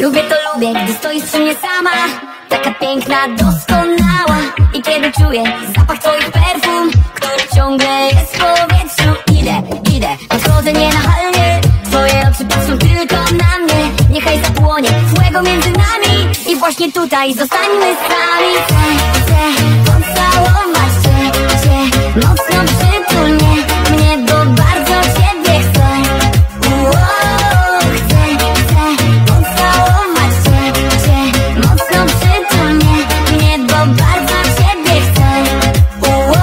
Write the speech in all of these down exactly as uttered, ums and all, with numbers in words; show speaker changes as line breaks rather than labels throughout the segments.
Lubię to lubię, gdy stoisz przy mnie sama, taka piękna, doskonała. I kiedy czuję zapach twoich perfum, który ciągle jest w powietrzu. Idę, idę, podchodzę nienachalnie, twoje oczy patrzą tylko na mnie. Niechaj zapłonie złego między nami i właśnie tutaj zostańmy sami. Chcę, chcę pocałować cię, cię mocno przytul mnie, mnie, bo bardzo ciebie chcę. Wow, chcę, chcę pocałować cię, cię mocno przytul mnie, mnie, bo bardzo ciebie chcę. Wow.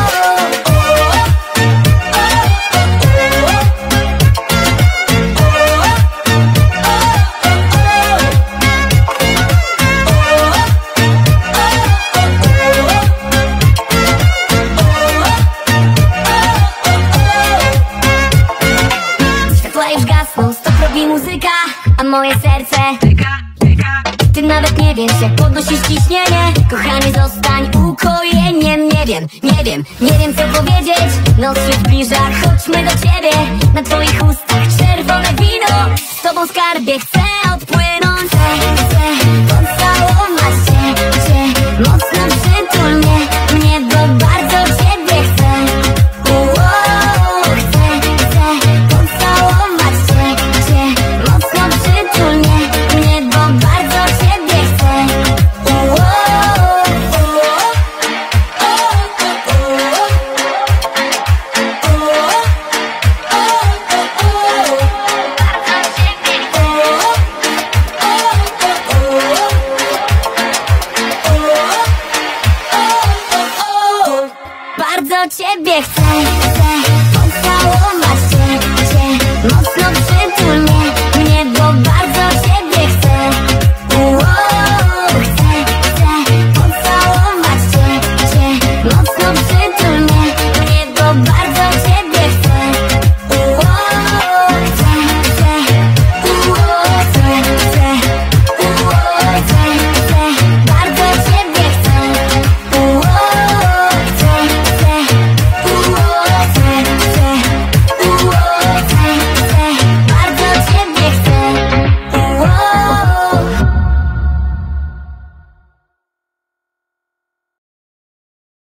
Światła już gasną, stop robi muzyka, a moje serce tyka, tyka. Ty nawet nie wiesz, jak podnosisz ciśnienie. Kochanie, zostań ukojeniem. Nie wiem, nie wiem, nie wiem co powiedzieć. Noc się zbliża, chodźmy do ciebie. Na twoich ustach czerwone wino, z tobą skarbie chcę odpłynąć. Chcę, chcę